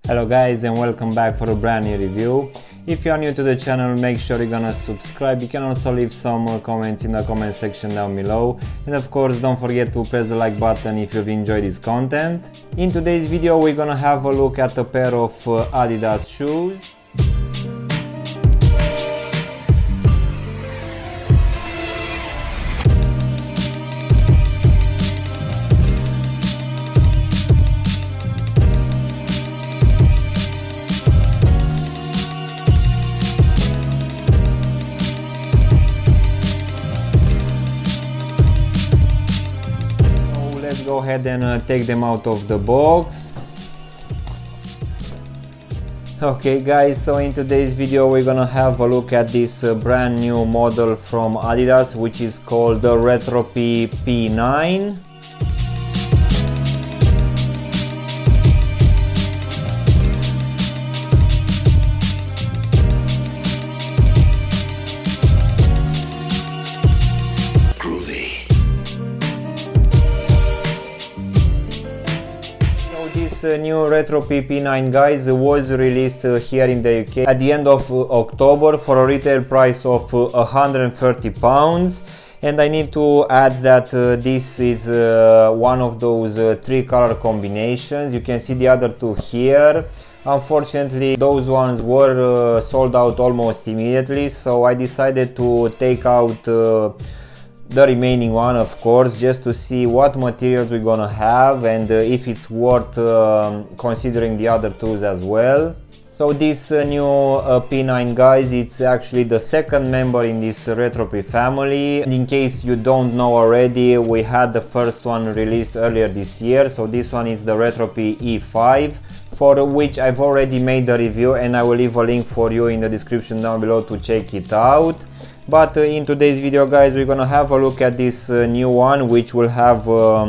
Hello guys, and welcome back for a brand new review. If you are new to the channel, make sure you're gonna subscribe. You can also leave some comments in the comment section down below, and of course don't forget to press the like button if you've enjoyed this content. In today's video we're gonna have a look at a pair of Adidas shoes. Let's go ahead and take them out of the box. Okay guys, so in today's video we're gonna have a look at this brand new model from Adidas, which is called the Retropy P9. This new Retropy P9 guys was released here in the UK at the end of October for a retail price of £130, and I need to add that this is one of those three color combinations. You can see the other two here. Unfortunately those ones were sold out almost immediately, so I decided to take out the remaining one, of course, just to see what materials we're gonna have and if it's worth considering the other tools as well. So this new P9 guys, it's actually the second member in this Retropy family. And in case you don't know already, we had the first one released earlier this year. So this one is the Retropy E5, for which I've already made a review, and I will leave a link for you in the description down below to check it out. But in today's video guys, we're gonna have a look at this new one, which will have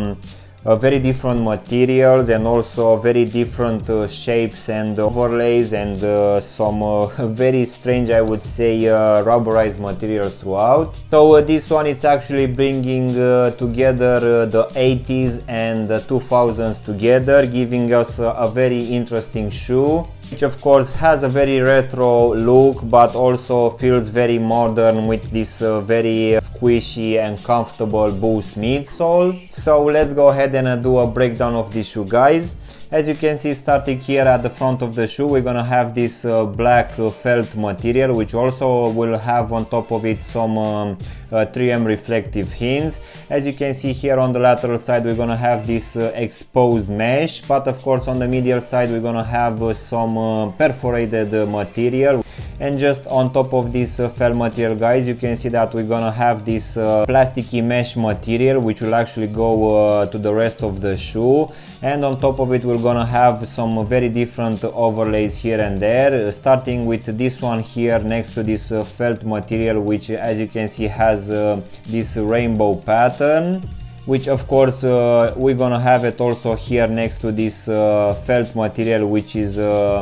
very different materials and also very different shapes and overlays and some very strange, I would say, rubberized materials throughout. So this one, it's actually bringing together the 80s and the 2000s together, giving us a very interesting shoe, which of course has a very retro look but also feels very modern with this very squishy and comfortable Boost midsole. So let's go ahead and do a breakdown of this shoe guys. As you can see, starting here at the front of the shoe, we're gonna have this black felt material, which also will have on top of it some 3M reflective hints. As you can see here on the lateral side, we're gonna have this exposed mesh, but of course on the medial side we're gonna have some perforated material. And just on top of this felt material guys, you can see that we're gonna have this plasticky mesh material, which will actually go to the rest of the shoe. And on top of it we're gonna have some very different overlays here and there, starting with this one here next to this felt material, which as you can see has this rainbow pattern, which of course we're gonna have it also here next to this felt material, which is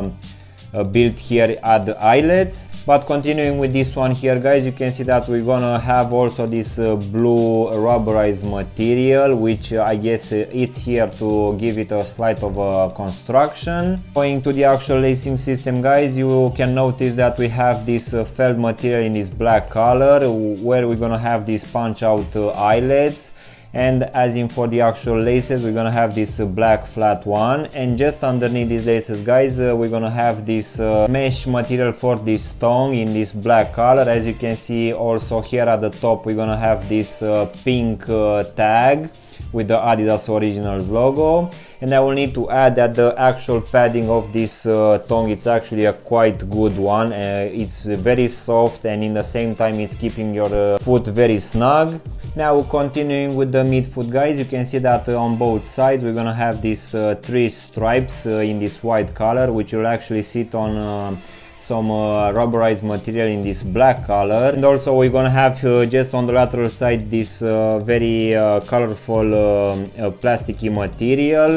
built here at the eyelets. But continuing with this one here guys, you can see that we're gonna have also this blue rubberized material, which I guess it's here to give it a slight of a construction. Going to the actual lacing system guys, you can notice that we have this felt material in this black color, where we're gonna have these punch out eyelets. And as in for the actual laces, we're gonna have this black flat one, and just underneath these laces guys, we're gonna have this mesh material for this tongue in this black color. As you can see also here at the top, we're gonna have this pink tag with the Adidas Originals logo. And I will need to add that the actual padding of this tongue, it's actually a quite good one. It's very soft, and in the same time it's keeping your foot very snug. Now continuing with the midfoot guys, you can see that on both sides we're gonna have these three stripes in this white color, which will actually sit on some rubberized material in this black color. And also we're gonna have just on the lateral side this very colorful plasticky material.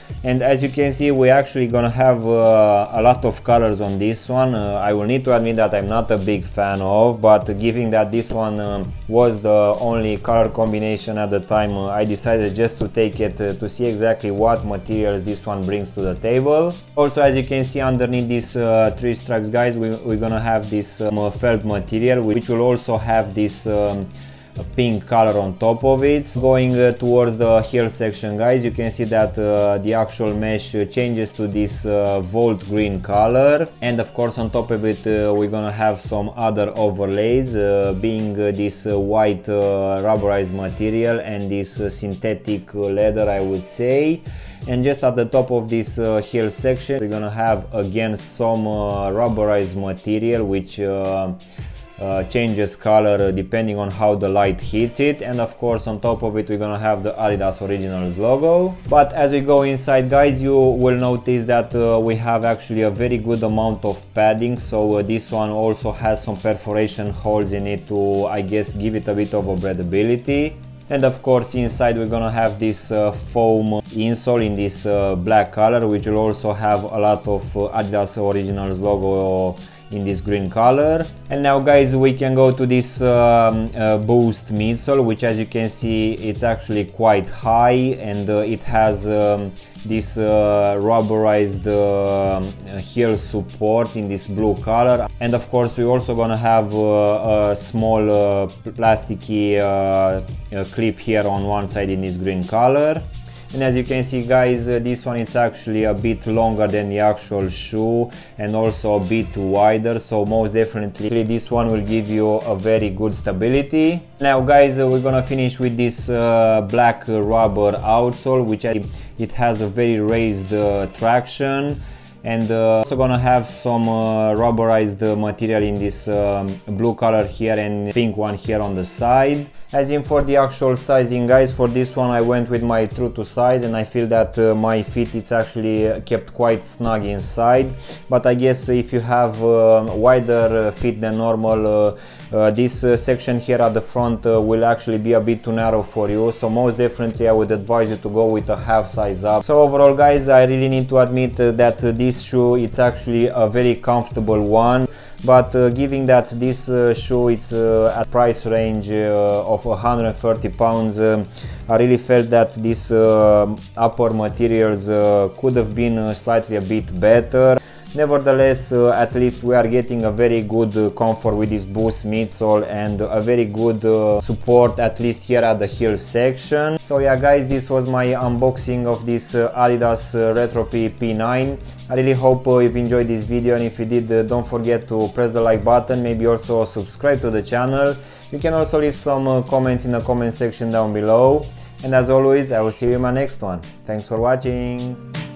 And as you can see, we're actually gonna have a lot of colors on this one. I will need to admit that I'm not a big fan of, but given that this one was the only color combination at the time, I decided just to take it to see exactly what materials this one brings to the table. Also, as you can see underneath these three stripes, guys, we're gonna have this felt material, which will also have this a pink color on top of it. Going towards the heel section, guys, you can see that the actual mesh changes to this volt green color, and of course on top of it we're gonna have some other overlays, being this white rubberized material and this synthetic leather, I would say. And just at the top of this heel section, we're gonna have again some rubberized material, which changes color depending on how the light hits it. And of course on top of it we're gonna have the Adidas Originals logo. But as we go inside, guys, you will notice that we have actually a very good amount of padding. So this one also has some perforation holes in it to, I guess, give it a bit of a breathability. And of course inside we're gonna have this foam insole in this black color, which will also have a lot of Adidas Originals logo in this green color. And now, guys, we can go to this Boost midsole, which as you can see it's actually quite high, and it has this rubberized heel support in this blue color. And of course we're also gonna have a small plasticky clip here on one side in this green color. And as you can see, guys, this one is actually a bit longer than the actual shoe and also a bit wider, so most definitely this one will give you a very good stability. Now, guys, we're gonna finish with this black rubber outsole, which it has a very raised traction, and also gonna have some rubberized material in this blue color here and pink one here on the side. As in for the actual sizing, guys, for this one I went with my true to size, and I feel that my feet, it's actually kept quite snug inside. But I guess if you have wider feet than normal, this section here at the front will actually be a bit too narrow for you, so most definitely I would advise you to go with a half size up. So overall, guys, I really need to admit that this shoe, it's actually a very comfortable one. But given that this shoe it's at price range of 130 pounds, I really felt that these upper materials could have been slightly a bit better. Nevertheless, at least we are getting a very good comfort with this Boost midsole and a very good support, at least here at the heel section. So yeah, guys, this was my unboxing of this Adidas Retro P P9. I really hope you've enjoyed this video, and if you did, don't forget to press the like button, maybe also subscribe to the channel. You can also leave some comments in the comment section down below. And as always, I will see you in my next one. Thanks for watching.